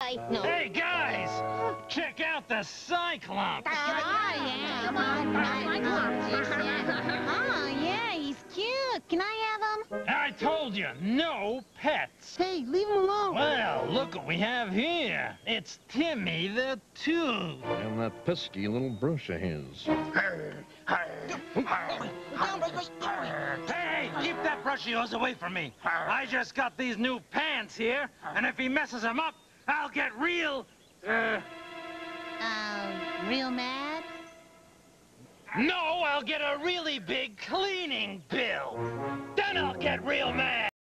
No. Hey, guys! Check out the Cyclops! Oh, yeah. Come on. Oh, yeah, he's cute. Can I have him? I told you, no pets! Hey, leave him alone. Well, look what we have here. It's Timmy the Tooth. And that pesky little brush of his. Hey, keep that brush of yours away from me. I just got these new pants here, and if he messes them up, I'll get real, Real mad? No, I'll get a really big cleaning bill. Then I'll get real mad.